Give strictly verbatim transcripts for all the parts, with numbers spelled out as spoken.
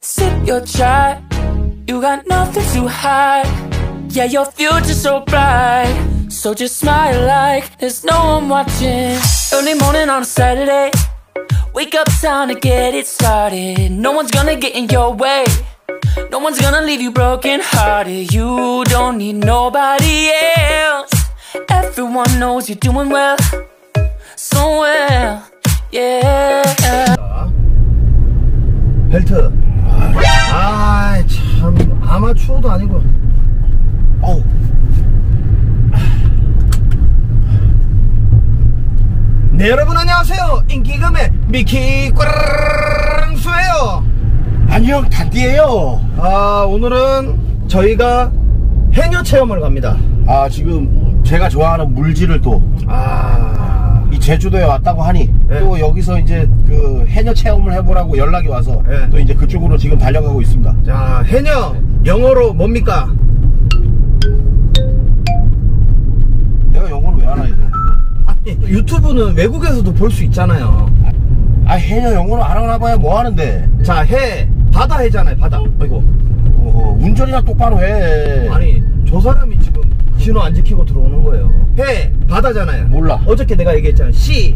Sip your chai, you got nothing to hide. Yeah, your future's so bright, so just smile like there's no one watching. Early morning on a Saturday, wake up, time to get it started. No one's gonna get in your way, no one's gonna leave you broken hearted. You don't need nobody else, everyone knows you're doing well, so well, yeah. 벨트. 아, 참 아마추어도 아니고. 어우. 네, 여러분 안녕하세요. 인기금의 미키 꽝수예요. 안녕, 단디예요. 아, 오늘은 저희가 해녀 체험을 갑니다. 아, 지금 제가 좋아하는 물질을 또 아, 이 제주도에 왔다고 하니 네. 또 여기서 이제 그 해녀 체험을 해보라고 연락이 와서 네. 또 이제 그쪽으로 지금 달려가고 있습니다. 자, 해녀 영어로 뭡니까? 내가 영어를 왜 하나 이제? 아니, 유튜브는 외국에서도 볼 수 있잖아요. 아, 해녀 영어로 알아놔봐야 뭐 하는데? 자, 해 바다 해잖아요. 바다. 아이고. 어, 운전이나 똑바로 해. 아니, 저 사람이 지금 신호 안 지키고 들어오는 거예요. 해 바다잖아요. 몰라. 어저께 내가 얘기했잖아요. 시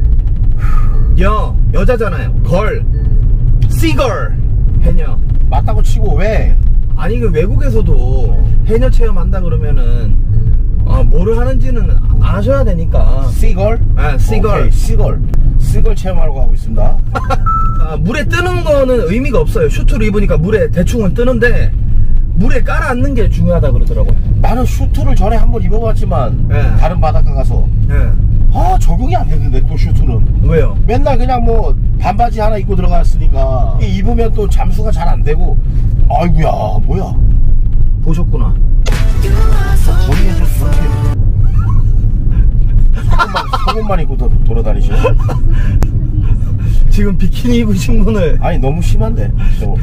여 여자잖아요. 걸 씨걸 해녀. 맞다고 치고 왜? 아니, 그 외국에서도 해녀 체험한다 그러면은 어, 뭐를 하는지는 아셔야 되니까. 씨걸? 아, 씨걸. 씨걸. 씨걸 체험하려고 하고 있습니다. 아, 물에 뜨는 거는 의미가 없어요. 슈트를 입으니까 물에 대충은 뜨는데 물에 깔아앉는 게 중요하다 그러더라고요. 나는 슈트를 전에 한번 입어봤지만 네. 다른 바닷가 가서 네. 아, 적용이 안 되는데 또 슈트는. 왜요? 맨날 그냥 뭐 반바지 하나 입고 들어갔으니까 입으면 또 잠수가 잘 안 되고. 아이구야, 뭐야. 보셨구나. 본인이 좀 저렇게 속옷만, 속옷만 입고 도, 돌아다니시네. 지금 비키니 입으신 분을. 아니, 너무 심한데 저거.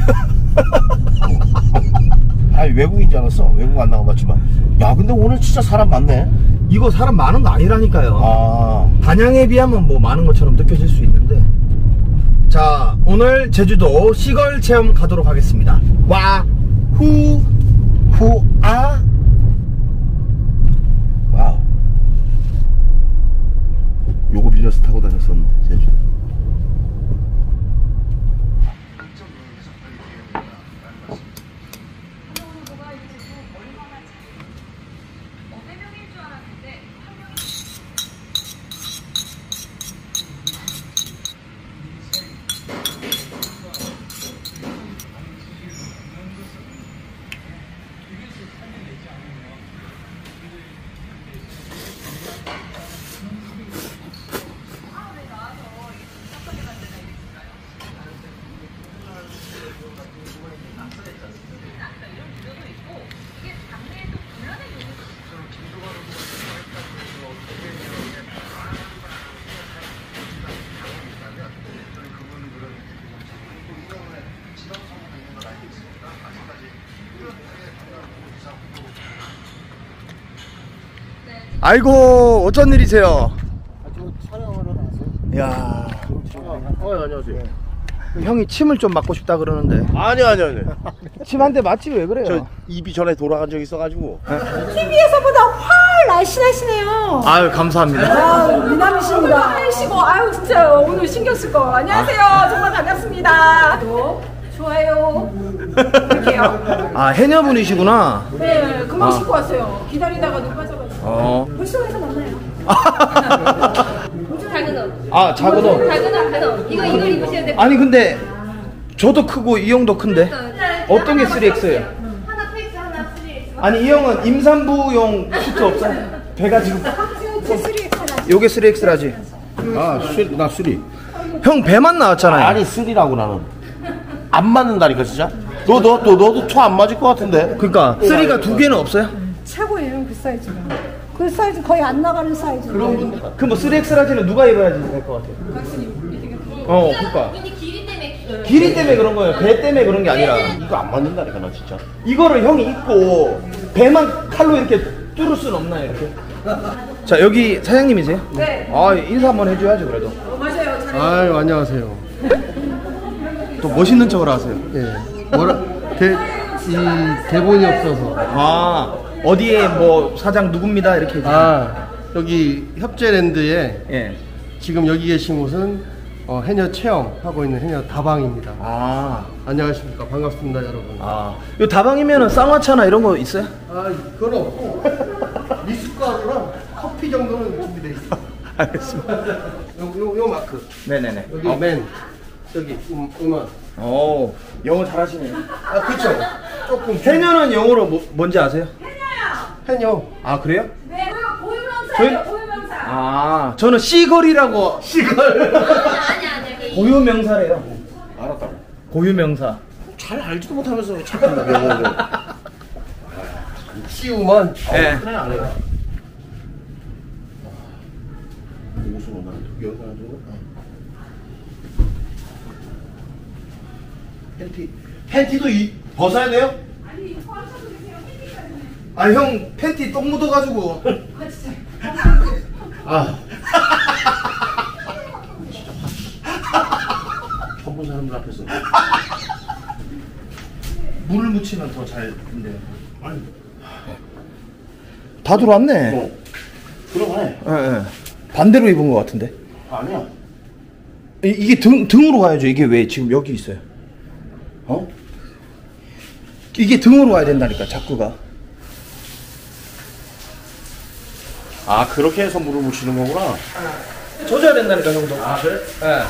아니, 외국인 줄 알았어. 외국 안 나가봤지만. 야, 근데 오늘 진짜 사람 많네. 이거 사람 많은 거 아니라니까요. 아, 단양에 비하면 뭐 많은 것처럼 느껴질 수 있는데. 자, 오늘 제주도 시걸 체험 가도록 하겠습니다. 와, 후, 후, 아. 와우. 요거 빌려서 타고 다녔었는데 제주. 아이고, 어쩐 일이세요? 아, 저 촬영하러 나왔어요. 야, 어, 안녕하세요. 형이 침을 좀 맞고 싶다 그러는데. 아니, 아니, 아니. 침 한 대 맞지 왜 그래요? 저 입이 전에 돌아간 적이 있어가지고. 티비에서보다 훨 날씬하시네요. 아유, 감사합니다. 아, 미남이십니다. 하시고, 아유, 진짜요. 오늘 신경 쓸 거. 안녕하세요. 정말 반갑습니다. 구독, 좋아요. 이렇게요. 아, 해녀분이시구나. 네, 금방 아. 씻고 왔어요. 기다리다가 눈 빠져가지고. 어. 벌써에서 만나요. 작은 옷. 아, 작은 옷. 작은 옷, 작은 옷. 이거, 이걸 입으셔야 돼요. 아니, 근데 저도 크고 이 형도 큰데 어떤 게 쓰리 엑스예요? 하나 페이스, 하나 쓰리 엑스. 아니, 이 형은 임산부용 슈트 없어요? 배가 지금 요게 쓰리 엑스라지. 아, 쓰리, 나 쓰리. 형 배만 나왔잖아요. 아니, 쓰리라고 나는. 안 맞는다니까, 진짜. 너, 너, 너, 너도 투 안 맞을 것 같은데. 그러니까 쓰리가 두 개는 없어요? 최고예요, 그 사이즈가. 그 사이즈 거의 안 나가는 사이즈. 그럼 그 뭐 쓰리 엑스라지는 누가 입어야지 될 것 같아요? 어, 그러니까 길이 때문에. 길이 때문에 그런 거예요. 배 때문에 그런 게 아니라. 이거 안 맞는다니까, 나 진짜. 이거를 형이 입고 배만 칼로 이렇게 뚫을 수는 없나요, 이렇게? 자, 여기 사장님이세요? 네. 아, 인사 한번 해줘야죠, 그래도. 어, 맞아요. 잘 아유, 안녕하세요. 또 멋있는 척을 하세요. 예. 뭐라, 대, 이 대본이 없어서. 아, 어디에 뭐 사장 누굽니다 이렇게 해주세요. 아, 여기 협재랜드에 예. 지금 여기 계신 곳은 어, 해녀 체험하고 있는 해녀 다방입니다. 아, 안녕하십니까. 반갑습니다, 여러분. 아, 요 다방이면은 쌍화차나 이런 거 있어요? 아, 그건 없고 미숫가루랑 커피 정도는 준비되어 있습니다. 알겠습니다. 요, 요, 요 마크. 네네네. 여기 어. 맨. 여기 음, 음악. 오, 영어 잘하시네요. 아, 그쵸. 조금. 해녀는 영어로 뭐, 뭔지 아세요? 해녀. 아, 그래요? 네, 고유명사예요. 저희- 고유명사. 아, 저는 시걸이라고. 시걸. 아니 아니. 고유명사래요. 알았다. 고유명사. 잘 알지도 못하면서 왜 자꾸 영어를. 시우먼. 예. 그래 안 해요. 무슨 오늘 여기 가지고. 팬티 팬티도 이 벗어야 돼요? 아, 형 팬티 똥 묻어가지고. 아. 처음 본 사람들 앞에서. 물을 묻히면 더 잘인데. 아니, 다 들어왔네. 어. 들어가네. 예, 예. 반대로 입은 것 같은데. 아니야. 이, 이게 등, 등으로 가야죠. 이게 왜 지금 여기 있어요? 어? 이게 등으로 가야 된다니까, 자꾸가. 아, 그렇게 해서 물을 묻히는 거구나. 조져야 된다니까, 형도. 아, 그래? 예.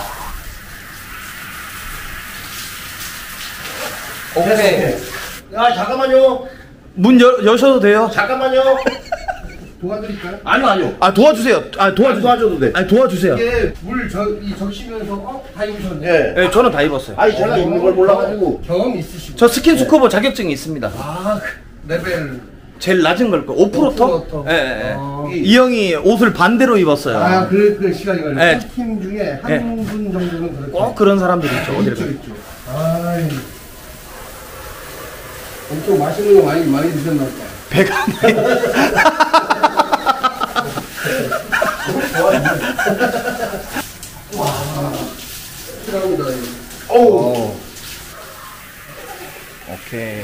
오케이. 아, 잠깐만요. 문 여, 여셔도 돼요? 잠깐만요. 도와드릴까요? 아니요, 아니요. 아, 도와주세요. 아, 도와주세요. 도와줘도 돼. 아니, 도와주세요. 이게 물 저, 이 적시면서 어? 다 입으셨네. 예. 예, 저는 다 입었어요. 아니, 제가 입는 걸 몰라가지고. 경험 있으시고. 저 스킨스쿠버 자격증이 있습니다. 아, 레벨. 제일 낮은 걸 거. 오 퍼센트? 오 퍼센트. 예, 예. 아. 이 형이 옷을 반대로 입었어요. 아, 그, 그 시간이 걸려요. 네. 팀 중에 한 네. 분 정도는 그렇죠. 꼭 그런 사람들이 있죠. 어디를 있죠, 가요. 있죠. 아이. 엄청 맛있는 거 많이, 많이 드셨나 보다. 배가 필요합니다. 오. 오케이.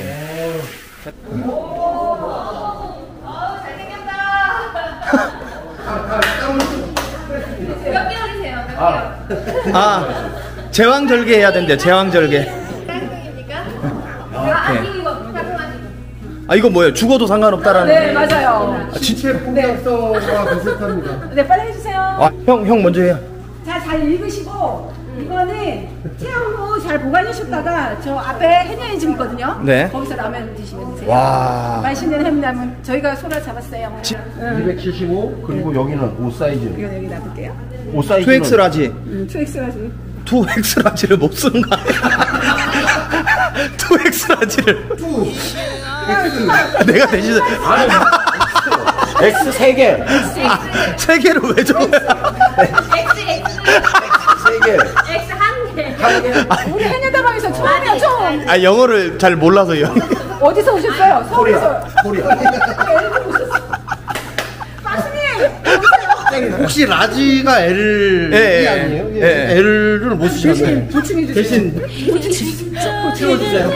몇 개월이세요? 몇 개월? 아, 제왕절개 해야 된대요. 제왕절개. 쌍둥이입니까? 아, 아, 오케이. 아니 이거 가끔가지고. 아, 이거 뭐예요? 죽어도 상관없다라는. 네 맞아요. 지체 폭력성과 비슷합니다. 네 빨리 해주세요. 아, 형, 형 먼저 해요. 자, 잘 읽으시고 이거는 체험 후 잘 보관하셨다가 저 앞에 해녀인집 있거든요. 네. 거기서 라면 드시면 되세요. 와. 맛있는 해물라면 저희가 손을 잡았어요. 응. 이백칠십오, 그리고 여기는 오 사이즈. 이거 여기 놔둘게요. 오 사이즈. 투 엑스 라지. 음, 투엑스라지. 투 엑스 라지를 못 쓰는 거 아니야? 투 엑스 라지를. 내가 대신. X 세 개. 아, 세 개를 왜 줘? X X 세 개. X 한 개. 우리 해녀다방에서 처음이야 처음. 아, 영어를 잘 몰라서요. 어디서 오셨어요? 서울에서. 코리아. 가수님. 혹시 라지가 L이 예, 예, 아니에요? 예, 예. L을 못 쓰셨나요? 보충해 주세요. 대신 채워주세요.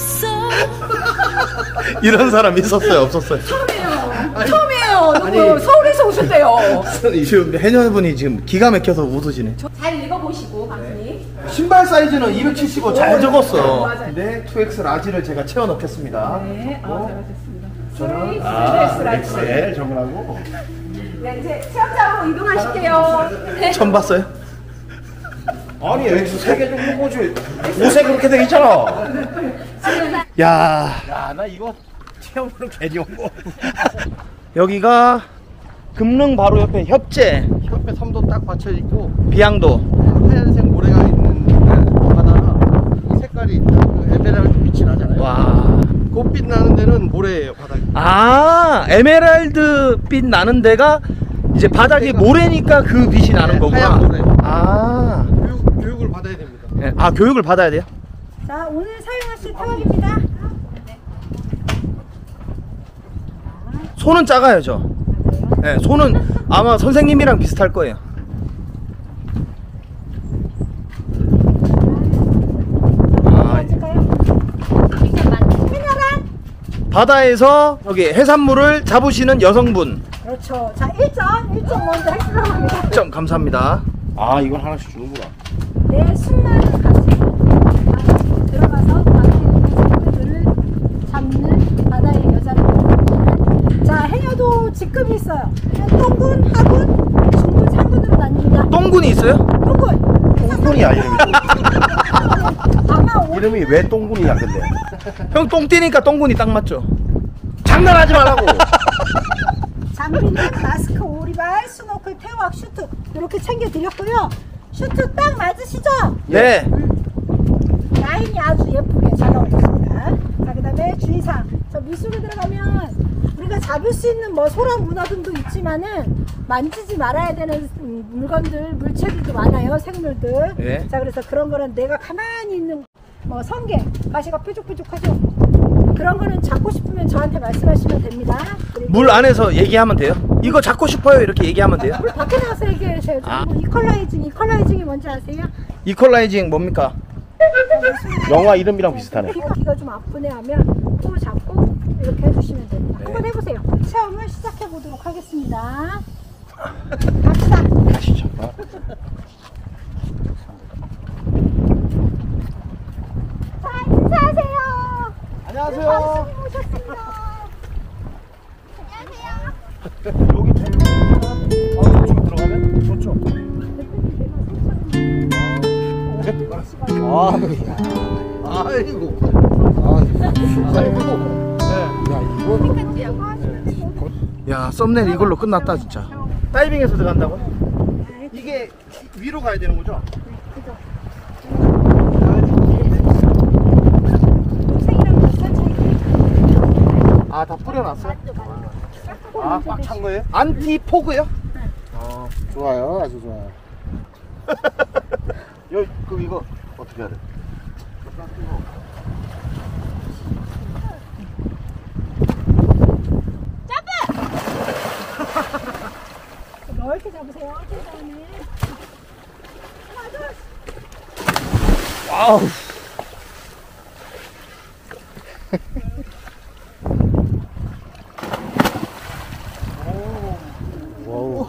이런 사람 있었어요? 없었어요? 처음이에요. 처음이에요. 누구 서울에서 오셨대요. 지금 해녀분이 지금 기가 막혀서 웃으시네. 잘 읽어보시고 박수님. 신발 사이즈는 이백칠십오 잘 적었어. 맞아요. 근데 투 엑스 라지를 제가 채워 넣겠습니다. 네, 아, 잘하셨습니다. 저는 아, 엑스엘 적으라고. 네, 이제 체험장으로 이동하실게요. 네. 처음 봤어요? 아니, X 세 개 정도 뭐지? 옷에 그렇게 돼 있잖아. 야, 야, 나 이거 체험으로 괜히 온 거. 여기가 금릉 바로 옆에 협재, 협회 섬도 딱 받쳐 있고 비양도. 하얀색 모래가 있는 바다가 이 색깔이 그 에메랄드 빛이 나잖아요. 와. 꽃빛 나는 데는 모래예요, 바닥이. 아, 에메랄드 빛 나는 데가 이제 바닥이 모래니까 그 빛이 나는 네, 거구나. 하얀 모래. 아, 교육, 교육을 받아야 됩니다. 네, 아 교육을 받아야 돼요? 자, 오늘 사용하실 타월입니다. 손은 작아요, 저. 네, 손은 아마 선생님이랑 비슷할 거예요. 바다에서 여기 해산물을 잡으시는 여성분. 그렇죠. 자, 일 점, 일 점 먼저 해주랍니다. 일 점 감사합니다. 아, 이건 하나씩 주는구나. 내 숨나는 가지고 들어가서 바다에 있는 생물들을 잡는 바다의 여자입니다. 자, 해녀도 직급이 있어요. 똥군, 하군, 중군, 상군으로 나뉩니다. 똥군이 있어요? 똥군. 똥군이야, 이름이. 아마 오 이름이 왜 똥군이야, 근데? 형 똥 뛰니까 똥군이 딱 맞죠? 장난하지 말라고! 장비는 마스크, 오리발, 스노클, 태워학, 슈트 이렇게 챙겨드렸고요. 슈트 딱 맞으시죠? 네. 라인이 아주 예쁘게 잘 나오셨습니다. 자, 그 다음에 주의사항. 저 물속에 들어가면 우리가 잡을 수 있는 뭐 소라 문어 등도 있지만은 만지지 말아야 되는 음, 물건들, 물체들도 많아요. 생물들. 네. 자, 그래서 그런 거는 내가 가만히 있는 뭐 성게, 가시가 뾰족뾰족하죠? 그런 거는 잡고 싶으면 저한테 말씀하시면 됩니다. 그리고 물 안에서 얘기하면 돼요? 이거 잡고 싶어요 이렇게 얘기하면 돼요? 물 밖에 나와서 얘기하셔야죠. 아. 뭐 이퀄라이징, 이퀄라이징이 뭔지 아세요? 이퀄라이징 뭡니까? 영화 이름이랑 비슷하네. 귀가, 귀가 좀 아프네 하면 코 잡고 이렇게 해주시면 됩니다. 한번 해보세요. 체험을 시작해 보도록 하겠습니다. 갑시다. 가시죠. 자, 인사하세요. 안녕하세요. 박수님 오셨습니다. 여기 어, 이쪽으로 들어가면 좋죠. 아, 아이고. 야 썸네일 이걸로 끝났다 진짜. 다이빙에서 들어간다고? 이게 위로 가야 되는 거죠? 동생이랑 몇 살 차이? 아 다 뿌려놨어요? 아, 꽉 찬 거예요? 안티포그요? 어, 좋아요. 아주 좋아요. 여, 그럼 이거 어떻게 해야 돼? 넓게 잡으세요. 최대한에. 하나, 둘. 와우. 와우.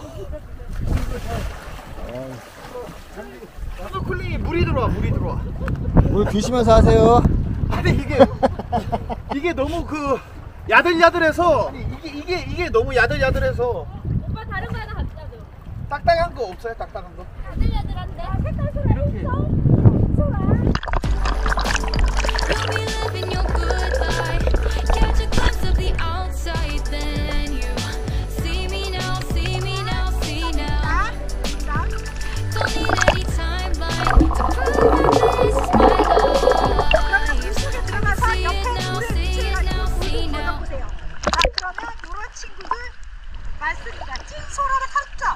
스노클링이 물이 들어와 물이 들어와. 물 드시면서 하세요. 아니 이게 이게 너무 그 야들야들해서 아니 이게 이게 이게 너무 야들야들해서. 오빠 다른 거 하나 갖다 줘. 딱딱한 거 없어요? 딱딱한 거? 야들야들한데. 색깔 소라 있어? 소라. You'll be living your good life. Catch a glimpse of the outside, then you see me now, see me now, see now. Don't need any timeline to prove that this is my life. 물속에 들어가서 See 옆에 it now, 물에 see 위치해 it now, 가지고 see 물을 now. 걷어보세요. 자, 그러면 이런 친구들 맞습니다. 찐 소라를 샀죠?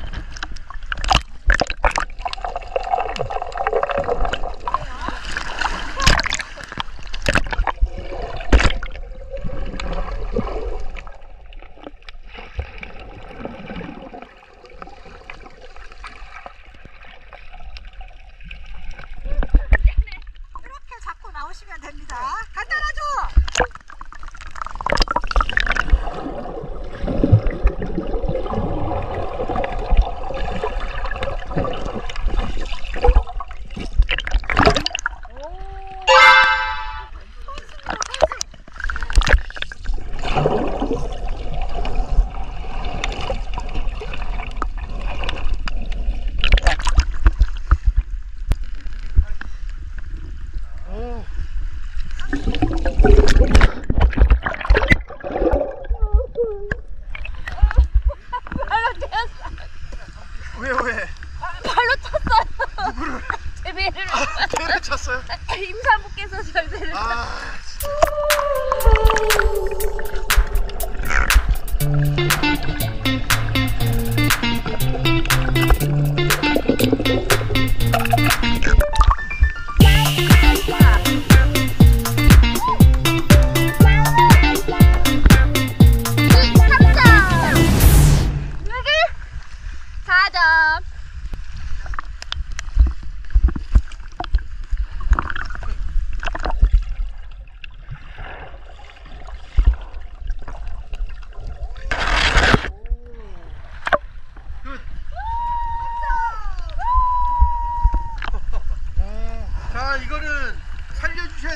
이렇게 잡고 나오시면 됩니다. 갖다 놔줘!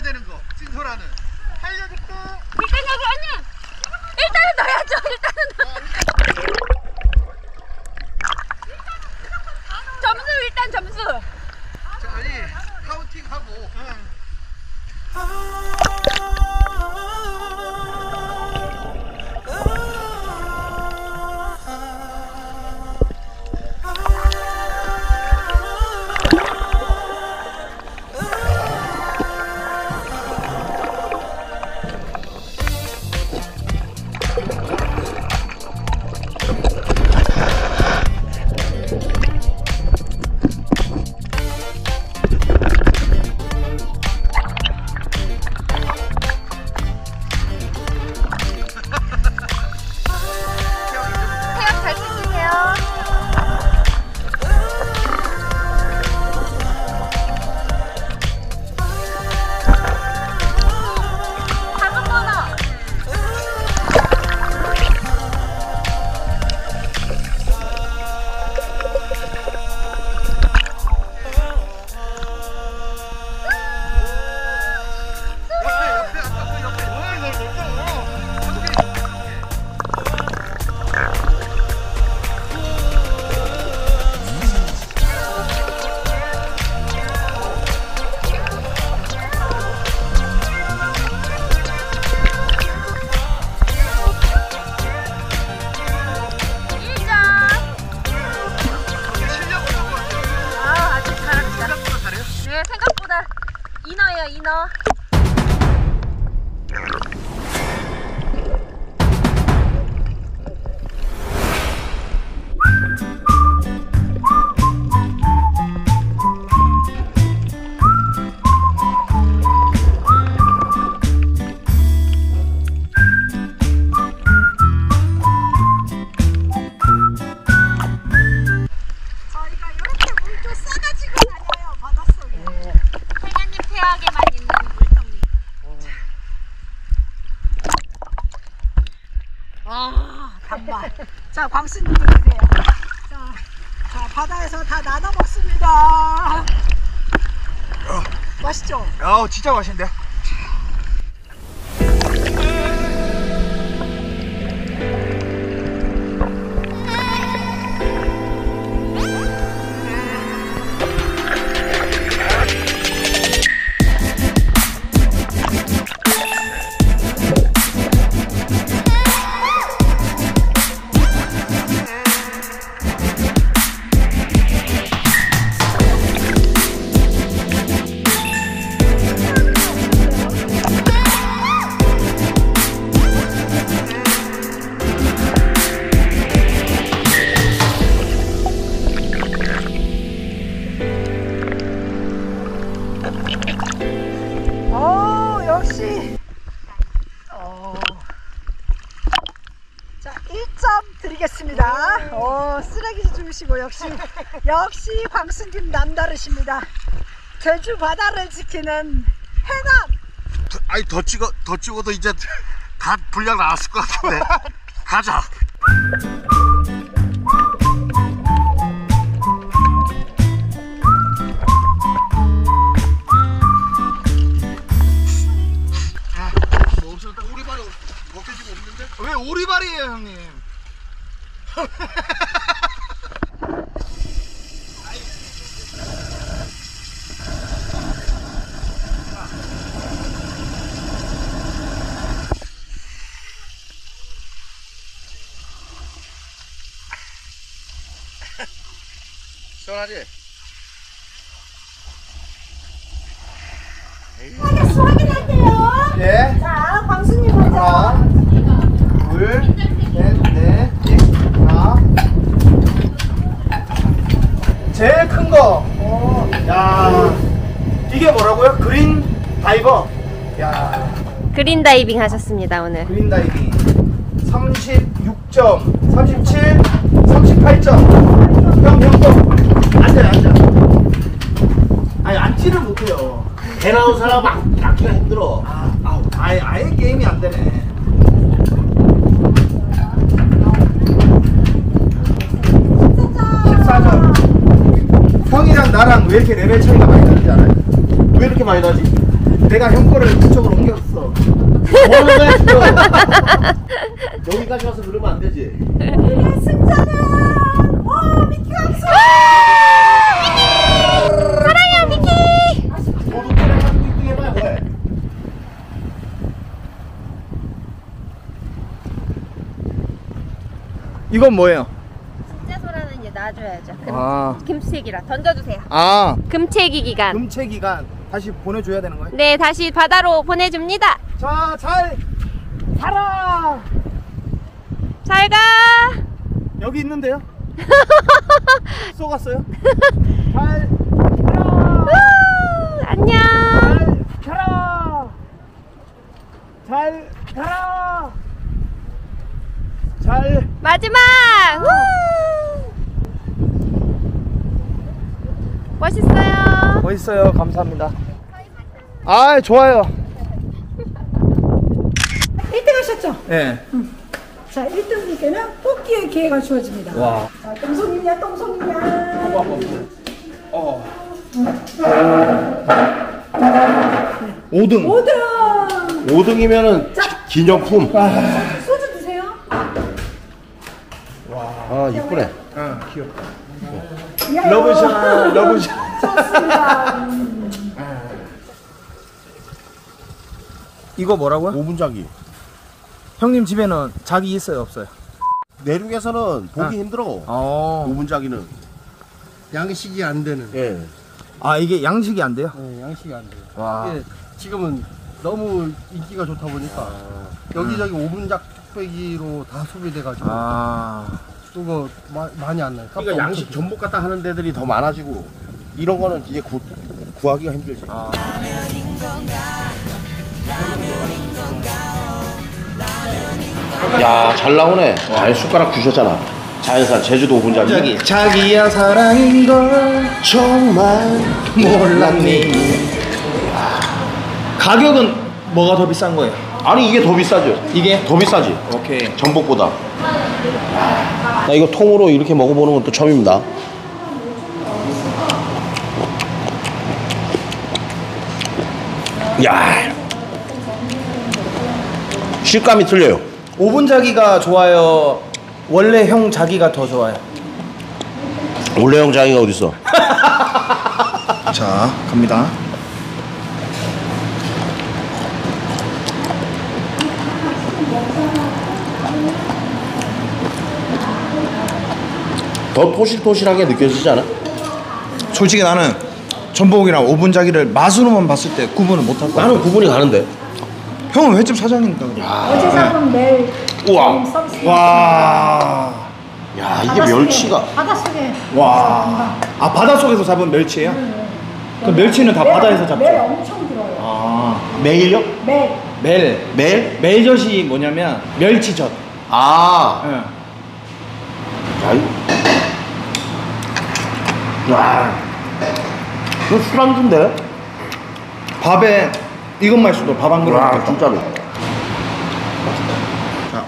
해야 되는 거. 진솔아는. 알려줄게. 일단 여기 언니. 일단은 넣어야죠. 일단은 넣어. 점수 일단 점수. 자, 아니 카운팅하고. 인어예요, 인어. 아, 단발. 자, 광수님도 계세요. 자, 자, 바다에서 다 나눠 먹습니다. 어. 맛있죠? 아, 진짜 맛있는데. 오, 역시. 오. 자, 일 점 드리겠습니다. 오, 쓰레기 주시고 역시 역시 광수님 남다르십니다. 제주 바다를 지키는 해남. 아니 더 찍어 더 찍어도 이제 다 분량 나왔을 것 같은데. 가자. 뭐 없었다. 오리발이 먹혀지고 없는데? 왜 오리발이에요, 형님? 시원하지? 확인, 확인할게요. 예. 자, 광수님 먼저. 하나, 둘, 셋, 넷, 하나. 제일 큰 거. 오. 야, 이게 뭐라고요? 그린 다이버. 야, 그린 다이빙 하셨습니다, 오늘. 그린 다이빙. 삼십육 점, 삼십칠, 삼십팔 점. 형, 형, 형. 앉아요, 앉아. 아니, 앉지를 못해요. 배 나온 사람 막 낚기가 힘들어. 아, 아우, 아예, 아예 게임이 안 되네. 십사 점. 형이랑 나랑 왜 이렇게 레벨 차이가 많이 나는지 알아요? 왜 이렇게 많이 나지? 내가 형 거를 그쪽으로 옮겼어. 여기까지 와서 그러면 안 되지. 오늘의 승자는 오 미키 강수. 사랑해요 미키. 너도 따라가지고 일 등 해봐요. 왜? 이건 뭐예요? 진짜 소라는 이제 놔줘야죠. 금, 아. 금책이라 던져주세요. 아, 금체기 기간. 금체 기간 다시 보내줘야 되는 거예요? 네, 다시 바다로 보내줍니다. 자, 잘 살아. 잘 가. 여기 있는데요? 쏘갔어요? 잘 살아. 우, 안녕. 잘 살아. 잘 살아. 잘. 마지막. 우. 멋있어요. 멋있어요. 감사합니다. 아, 좋아요. 일 등 하셨죠? 네. 자, 일 등 분께는 뽑기의 기회가 주어집니다. 와. 자, 똥손이냐, 똥손이냐. 어. 오 등. 오 등. 오 등이면은 기념품. 소주 드세요. 아, 이쁘네. 응, 귀엽다. 야, 러브샷, 러브샷. 좋습니다. 이거 뭐라고요? 오 분짜기. 형님 집에는 자기 있어요, 없어요? 내륙에서는 보기 아. 힘들어. 어. 오 분짜기는. 양식이 안 되는. 예. 아, 이게 양식이 안 돼요? 네, 양식이 안 돼요. 와. 이게 지금은 너무 인기가 좋다 보니까 여기저기 오 분 작배기로 다 소비돼가지고 아. 그거 마, 많이 안 나요. 그러니까 양식 전복 갖다 하는 데들이 더 많아지고 이런 거는 이제 구, 구하기가 힘들지. 아. 야, 잘 나오네. 잘 숟가락 주셨잖아. 자연산 제주도 오 분짜기. 자기야 사랑인 걸 정말 몰랐니. 가격은 뭐가 더 비싼 거예요? 아니 이게 더 비싸죠. 이게? 더 비싸지. 오케이. 전복보다. 나 이거 통으로 이렇게 먹어보는 건 또 처음입니다. 야, 식감이 틀려요. 오 분 자기가 좋아요? 원래 형 자기가 더 좋아요? 원래 형 자기가 어딨어? 자, 갑니다. 더 토실토실하게 느껴지지 않아? 솔직히 나는 전복이랑 오 분 자기를 맛으로만 봤을 때 구분을 못할 거야. 나는 구분이 가는데. 형은 횟집 사장이니까. 그래. 어제 잡은 매일 우와. 서비스. 와. 야, 이게 멸치가. 바닷속에. 와. 아, 바닷속에서 잡은 멸치예요? 그 멸치는 다 매일, 바다에서 잡죠? 매일 엄청 들어요. 아. 매일요? 매일. 멜. 매일? 멜젓이 뭐냐면 멸치젓. 아. 응. 야, 이- 야. 이거 술안주인데? 밥에 이것만 있어도 밥 한 그릇 와, 먹겠다. 진짜로. 자.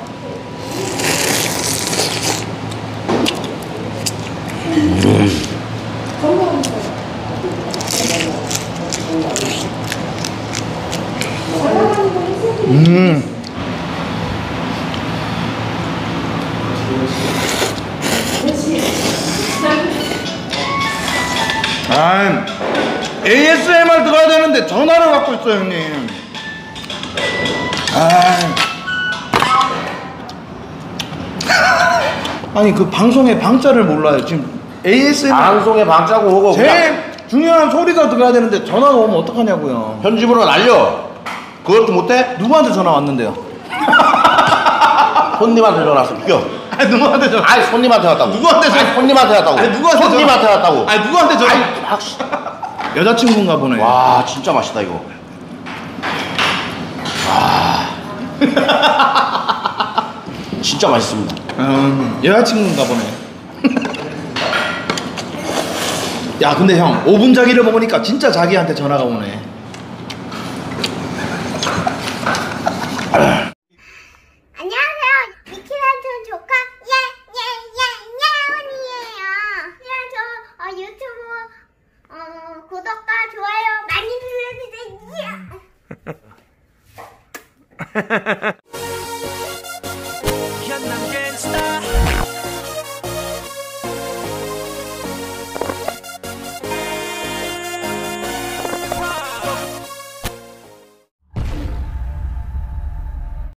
음. 아, 에이에스엠알 들어야 되는데 전화를 받고 있어요, 형님. 아. 아니 그 방송의 방자를 몰라요. 지금 에이에스엠알 방송에 방짜고 오고 제일 중요한 소리가 들어야 되는데 전화가 오면 어떡하냐고요. 편집으로 날려. 그것도 못해? 누구한테 전화 왔는데요? 손님한테 전화 왔어. 비켜. 아니 누구한테 전화? 아니 손님한테 왔다고. 누구한테 전화? 아니 손님한테 왔다고. 아니 누구한테 전화? 손님한테 왔다고. 아니 누구한테 전화? 아이, 막 씨. 여자친구인가 보네. 와, 진짜 맛있다 이거. 와. 진짜 맛있습니다. 음, 여자친구인가 보네. 야 근데 형 오 분 자기를 먹으니까 진짜 자기한테 전화가 오네. 안녕하세요. 미키란촌 조카 예예예예예원이에요. 그냥 저 어, 유튜브 어, 구독과 좋아요 많이 눌러주세요. 안녕.